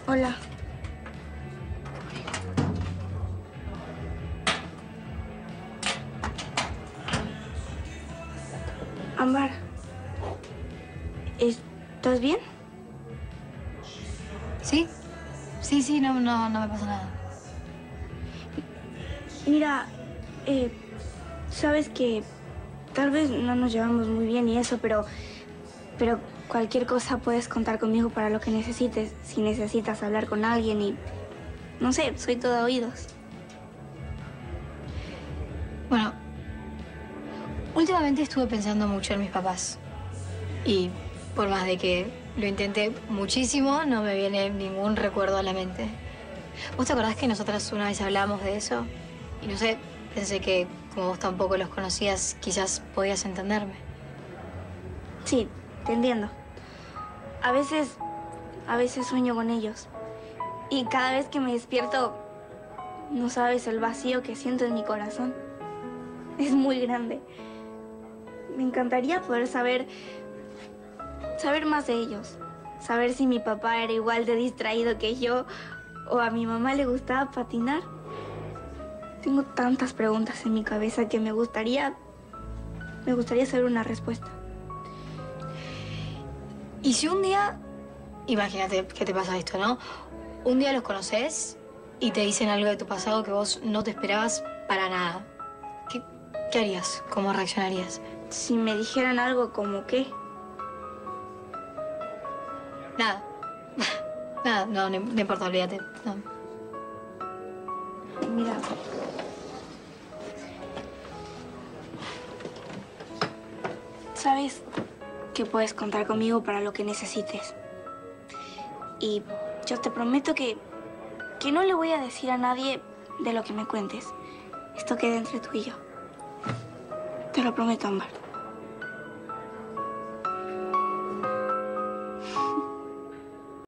Hola. Ámbar, ¿estás bien? ¿Sí? Sí, no me pasa nada. Mira, sabes que tal vez no nos llevamos muy bien y eso, pero cualquier cosa puedes contar conmigo para lo que necesites. Si necesitas hablar con alguien y... no sé, soy todo oídos. Bueno, últimamente estuve pensando mucho en mis papás. Y por más de que lo intenté muchísimo, no me viene ningún recuerdo a la mente. ¿Vos te acordás que nosotras una vez hablamos de eso? Y no sé, pensé que como vos tampoco los conocías, quizás podías entenderme. Sí, te entiendo. A veces sueño con ellos. Y cada vez que me despierto, no sabes el vacío que siento en mi corazón. Es muy grande. Me encantaría poder saber más de ellos. Saber si mi papá era igual de distraído que yo o a mi mamá le gustaba patinar. Tengo tantas preguntas en mi cabeza que me gustaría saber una respuesta. Y si un día, imagínate que te pasa esto, ¿no? Un día los conoces y te dicen algo de tu pasado que vos no te esperabas para nada. ¿Qué harías? ¿Cómo reaccionarías? Si me dijeran algo como qué. Nada. Nada, no importa, olvídate. No. Mira. Sabes que puedes contar conmigo para lo que necesites. Y yo te prometo que no le voy a decir a nadie de lo que me cuentes. Esto queda entre tú y yo. Te lo prometo, Ámbar.